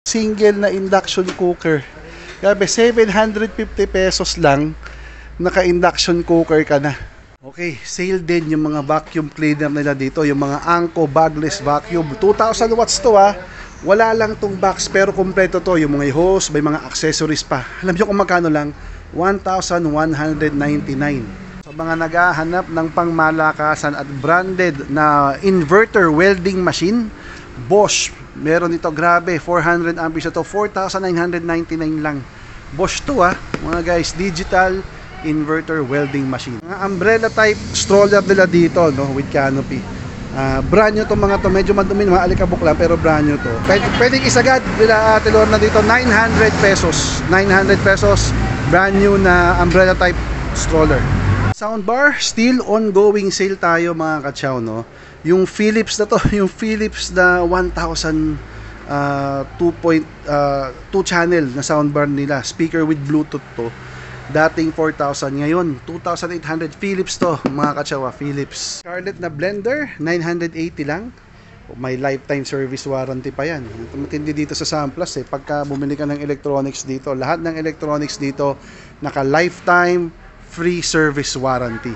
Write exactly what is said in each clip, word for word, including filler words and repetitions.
Single na induction cooker. Grabe, seven hundred fifty pesos lang, naka-induction cooker ka na. Okay, sale din yung mga vacuum cleaner nila dito, yung mga Anko bagless vacuum. two thousand watts to ah. Wala lang tong box pero kompleto to, yung mga hose, may mga accessories pa. Alam niyo kung magkano lang? one thousand one hundred ninety-nine. Sa mga naghahanap ng pangmalakasan at branded na inverter welding machine, Bosch, meron ito, grabe, four hundred amperes ito, four thousand nine hundred ninety-nine lang. Bosch to ah, mga guys, digital inverter welding machine. Mga umbrella type stroller nila dito, no, with canopy. Uh, brand new to mga to, medyo madumi, mga alikabok lang, pero brand new to. Pwede, pwedeng isagad nila Ate Lorna dito, nine hundred pesos. nine hundred pesos, brand new na umbrella type stroller. Soundbar, still ongoing sale tayo mga kachaw, no. Yung Philips na to, yung Philips na one thousand uh, two point two channel na soundbar nila, speaker with Bluetooth to. Dating four thousand, ngayon two thousand eight hundred. Philips to mga katsawa, Philips. Scarlett na blender, nine hundred eighty lang. May lifetime service warranty pa yan. Matindi dito sa Samplas eh, pagka bumili ka ng electronics dito, lahat ng electronics dito naka lifetime free service warranty.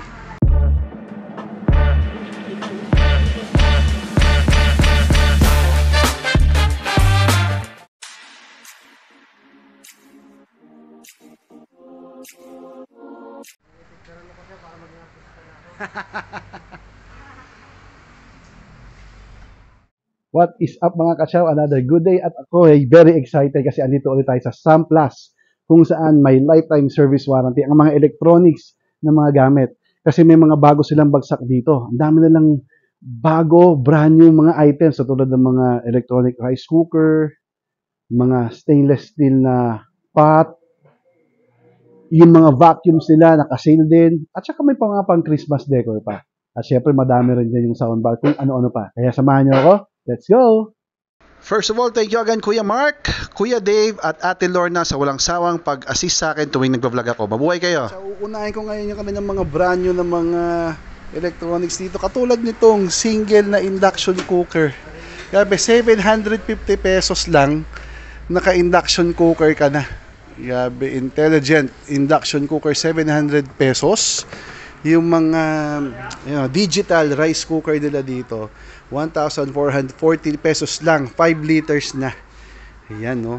What is up mga kasyaw? Another good day at ako ay very excited kasi andito ulit tayo sa Samplas kung saan may lifetime service warranty ang mga electronics na mga gamit. Kasi may mga bago silang bagsak dito. Ang dami nilang bago, brand new mga items tulad ng mga electronic rice cooker, mga stainless steel na pot, yung mga vacuums nila naka-sale din, at saka may mga pang Christmas decor pa. At syempre madami rin din yung soundbar kung ano-ano pa. Kaya samahan niyo ako. Let's go! First of all, thank you again Kuya Mark, Kuya Dave at Ate Lorna sa walang sawang pag-assist sa akin tuwing nagbablog ako. Mabuhay kayo! So, uunahin ko ngayon yung kanilang mga brand new na mga electronics dito. Katulad nitong single na induction cooker. Grabe, seven hundred fifty pesos lang, naka-induction cooker ka na. Grabe, intelligent induction cooker, seven hundred pesos. Yung mga you know, digital rice cooker nila dito, one thousand four hundred forty pesos lang, five liters na. Ayan, no.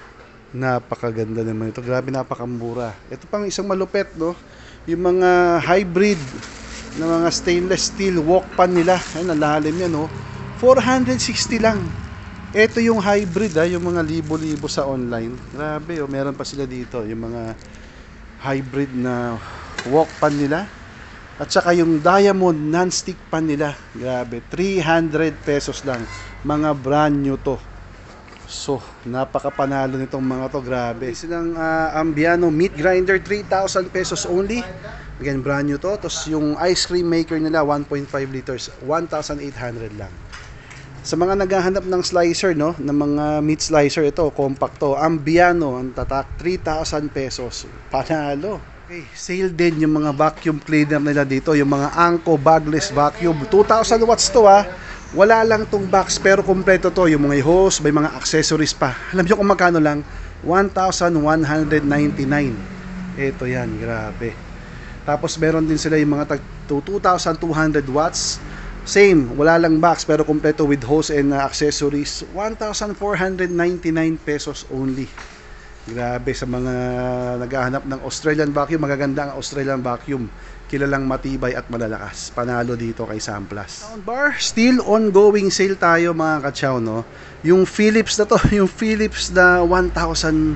Napakaganda naman ito. Grabe, napakamura. Ito pang isang malupet, no. Yung mga hybrid na mga stainless steel wok pan nila. Ayun, nalalim yan, no. four hundred sixty lang. Ito yung hybrid, ha, yung mga libo-libo sa online. Grabe, oh, meron pa sila dito, yung mga hybrid na wok pan nila. At saka yung diamond non-stick pan nila, grabe, three hundred pesos lang, mga brand new to. So, napakapanalo nitong mga to, grabe. Silang uh, Ambiano meat grinder, three thousand pesos only. Again, brand new to. Tapos yung ice cream maker nila, one point five liters, one thousand eight hundred lang. Sa mga naghahanap ng slicer, no, ng mga meat slicer, ito, compact to. Ambiano, ang tatak, three thousand pesos. Panalo. Okay, sale din yung mga vacuum cleaner nila dito, yung mga Anko bagless vacuum. two thousand watts to ah. Wala lang tong box pero kompleto to, yung mga hose, may mga accessories pa. Alam niyo kung magkano lang? one thousand one hundred ninety-nine. Ito yan, grabe. Tapos meron din sila yung mga two thousand two hundred watts. Same, wala lang box pero kompleto with hose and uh, accessories. one thousand four hundred ninety-nine pesos only. Grabe, sa mga naghahanap ng Australian vacuum, magaganda ang Australian vacuum. Kilalang matibay at malalakas. Panalo dito kay Samplas. Soundbar, still ongoing sale tayo mga kachaw, no. Yung Philips na to, yung Philips na one thousand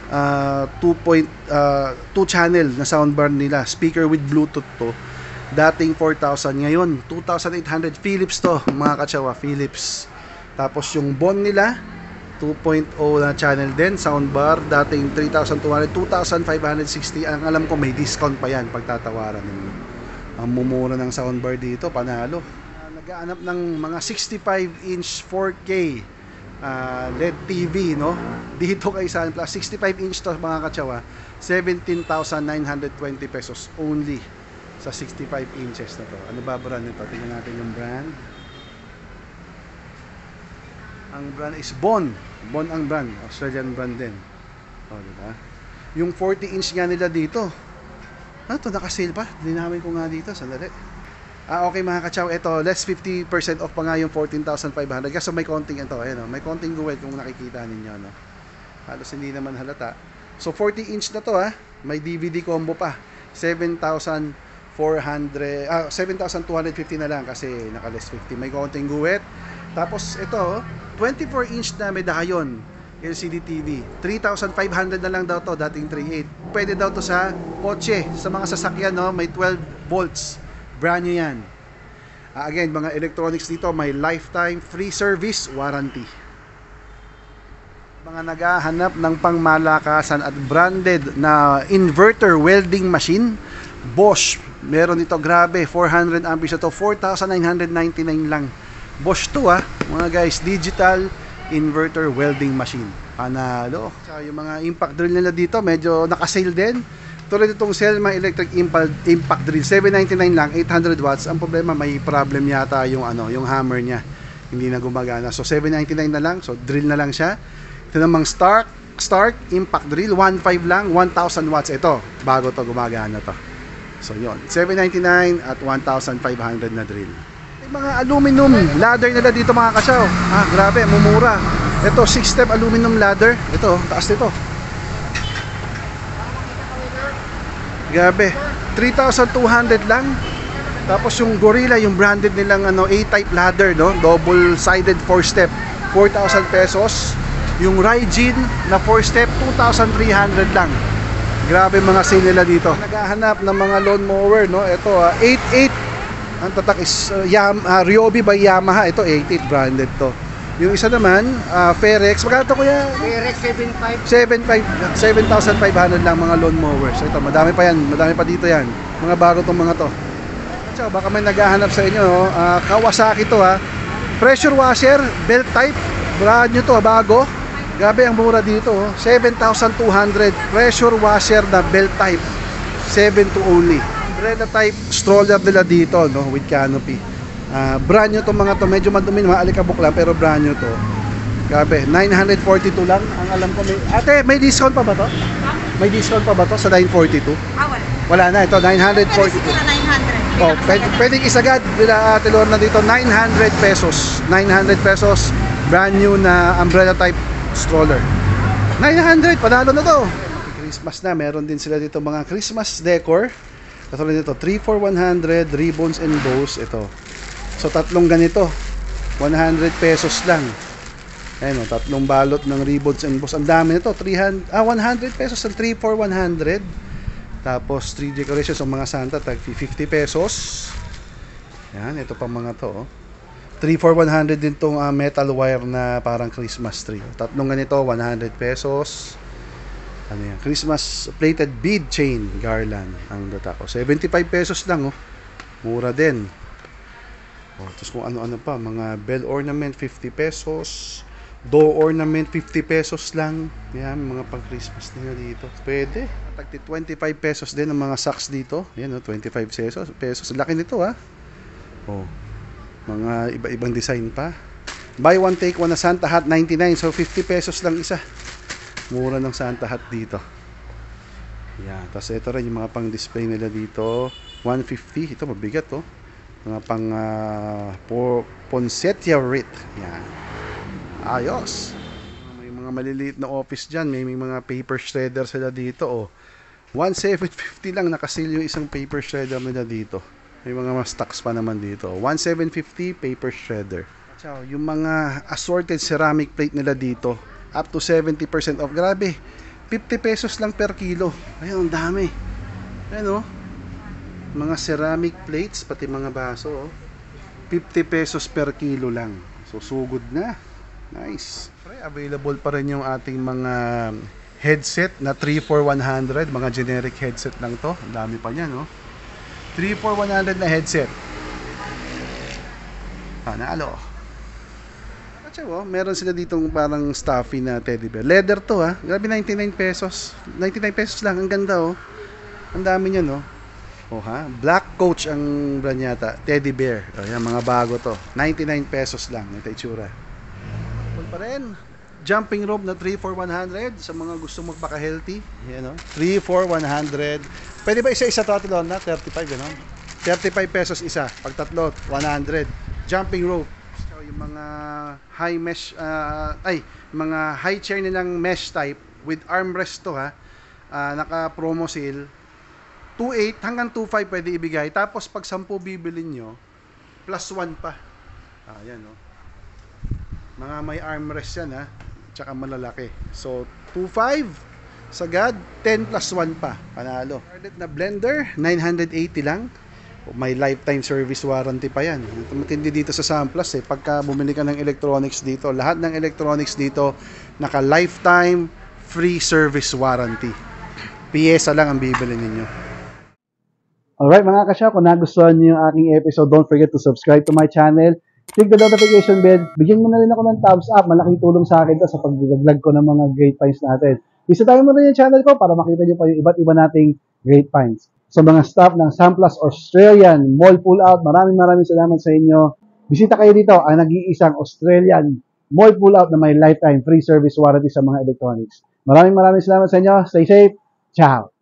two point two channel na soundbar nila, speaker with Bluetooth to. Dating four thousand, ngayon two thousand eight hundred. Philips to mga kachaw, Philips. Tapos yung Bon nila two point oh na channel din, soundbar, dating three thousand two hundred, two thousand five hundred sixty. Ang alam ko may discount pa yan pagtatawaran ninyo. Ang mumura ng soundbar dito, panalo. Uh, nag-aanap ng mga sixty-five inch four K uh, L E D T V, no? Dito kay Sunplus, sixty-five inch to mga katsawa, seventeen thousand nine hundred twenty pesos only sa sixty-five inches na to. Ano ba brand nito? Tingnan natin yung brand. Ang brand is Bon. Bon ang brand. Australian brand din. O, diba? Yung forty inch nga nila dito. Ano to, naka-sale pa? Linawin ko nga dito. Sandali. Ah, okay mga kachaw. Ito, less fifty percent off pa nga yung fourteen thousand five hundred. Kasi may konting ito. Ayan, oh, may konting guwet kung nakikita ninyo. No? Halos hindi naman halata. So, forty inch na to ha. May D V D combo pa. seven thousand four hundred, ah, seven thousand two hundred fifty na lang kasi naka-less fifty. May konting guwet. Tapos ito, twenty-four inch na medallion L C D T V. three thousand five hundred na lang daw to, dating three point eight. Pwede daw to sa kotse, sa mga sasakyan, no? May twelve volts. Brand new yan. Uh, again, mga electronics dito, may lifetime free service warranty. Mga naghahanap ng pangmalakasan at branded na inverter welding machine, Bosch. Meron dito, grabe, four hundred amperes ito, four thousand nine hundred ninety-nine lang. Bosch to ah, mga guys, digital inverter welding machine. Panalo. So, yung mga impact drill nila dito, medyo naka-sale din. Tulad itong Selma Electric Impact, Impact Drill, seven ninety-nine lang, eight hundred watts. Ang problema, may problem yata yung ano, yung hammer niya. Hindi na gumagana. So seven ninety-nine na lang, so drill na lang siya. Ito namang Stark, Stark Impact Drill, one point five lang, one thousand watts. Ito, bago to, gumagana to. So yun, seven ninety-nine at one thousand five hundred na drill. May mga aluminum ladder nila dito mga kasyaw. Ah, grabe, mumura. Ito, six step aluminum ladder. Ito, taas nito. Grabe, three thousand two hundred lang. Tapos yung Gorilla, yung branded nilang ano, A-type ladder, no? Double-sided four step, four thousand pesos. Yung Raijin na four step, two thousand three hundred lang. Grabe mga sale nila dito. Naghahanap ng mga lawn mower, no? Ito, uh, eight eight. Ang tatak is uh, Yam, uh, Ryobi by Yamaha. Ito, eight eight branded to. Yung isa naman, uh, Ferex. Magkano to kuya? Ferex seven five. seven five, seven thousand five hundred lang mga lawn mowers. Ito, madami pa yan. Madami pa dito yan. Mga bago tong mga to. So, baka may naghahanap sa inyo. Uh, Kawasaki to ha. Pressure washer, belt type. Brand nyo to, bago. Grabe ang mura dito. Oh. seven thousand two hundred. Pressure washer na belt type. seven to only. Umbrella type stroller nila dito, no, with canopy. Uh, brand new to mga to, medyo madumi, maalikabok lang pero brand new to. Grabe, nine forty-two lang ang alam ko. May, ate, may discount pa ba to? May discount pa ba to sa nine forty-two? Ah, wala. Wala na, ito nine forty-two. nine hundred. Oh, pwede, pwedeng isagad bila Ate Lorna dito, nine hundred pesos. nine hundred pesos, brand new na umbrella type stroller. nine hundred, panalo na to. Christmas na, meron din sila dito mga Christmas decor. Katulad dito, three for one hundred, ribbons and bows. Ito. So, tatlong ganito. one hundred pesos lang. Ayan o, tatlong balot ng ribbons and bows. Ang dami nito. three hundred, ah, one hundred pesos ang three for one hundred. Tapos, three decorations ng mga Santa, tag fifty pesos. Ayan, ito pa mga to. Oh. three for one hundred din tong uh, metal wire na parang Christmas tree. Tatlong ganito, one hundred pesos. Ano yan? Christmas plated bead chain garland ang data ko. seventy-five pesos lang oh. Mura din. Oh, tapos kung ano-ano pa, mga bell ornament fifty pesos. Door ornament fifty pesos lang. Yan, mga pang Christmas nila dito. Pwede. Tagti twenty-five pesos din ang mga socks dito. Yan oh, twenty-five pesos. Pesos. Laki nito ah. Oh. Mga iba-ibang design pa. Buy one take one na Santa hat ninety-nine. So fifty pesos lang isa. Mura ng Santa hat dito. Yan. Tapos ito rin yung mga pang display nila dito. one fifty. Ito mabigat oh. Mga pang uh, poinsettia wreath. Yan. Ayos. May mga maliliit na office dyan. May, may mga paper shredder sila dito oh. one seven fifty lang nakasil yung isang paper shredder nila dito. May mga mas stocks pa naman dito. one seven fifty paper shredder. So, yung mga assorted ceramic plate nila dito, up to seventy percent off. Grabe. fifty pesos lang per kilo. Ayun, ang dami. Ayun oh. Mga ceramic plates, pati mga baso oh. fifty pesos per kilo lang. So, sugod na. Nice. Available pa rin yung ating mga headset na three for one hundred. Mga generic headset lang to. Ang dami pa niyan oh. three for one hundred na headset. Panalo. At siya, oh, meron sila ditong parang stuffy na teddy bear. Leather to ha. Grabe, ninety-nine pesos. ninety-nine pesos lang. Ang ganda oh. Ang dami niyan oh. Oh ha. Black Coach ang brand yata. Teddy bear. Oh, yan, mga bago to. ninety-nine pesos lang. Ito itsura. Full pa pa rin. Jumping rope na three for one hundred sa mga gusto magpaka-healthy. Yan, no? three for one hundred. Pwede ba isa-isa to, Ate Lorna? thirty-five, gano'n? thirty-five pesos isa. Pag tatlo, one hundred. Jumping rope. So, yung mga high mesh, uh, ay, mga high chair nilang mesh type with armrest to, ha. Uh, naka-promo sale. two point eight hanggang two point five pwede ibigay. Tapos pag ten bibilin nyo, plus one pa. Ah, yan, no? Mga may armrest yan, ha. Tsaka malalaki. So, two point five sagad, ten plus one pa. Panalo. Na blender, nine hundred eighty lang. May lifetime service warranty pa yan. Matindi dito sa Sunplus, eh. Pagka bumili ka ng electronics dito, lahat ng electronics dito, naka lifetime free service warranty. Piyesa lang ang bibili ninyo. Alright mga kasya, kung nagustuhan niyo yung aking episode, don't forget to subscribe to my channel. Click the notification bell. Bigyan mo na rin ako ng thumbs up. Malaking tulong sa akin to sa pag-vlog ko ng mga great finds natin. Bisitahin mo na yung channel ko para makita niyo pa yung iba't iba nating great finds. Sa mga staff ng Sunplus Australian Mall Pullout, maraming maraming salamat sa inyo. Bisita kayo dito, ang nag-iisang Australian Mall Pullout na may lifetime free service warranty sa mga electronics. Maraming maraming salamat sa inyo. Stay safe. Ciao!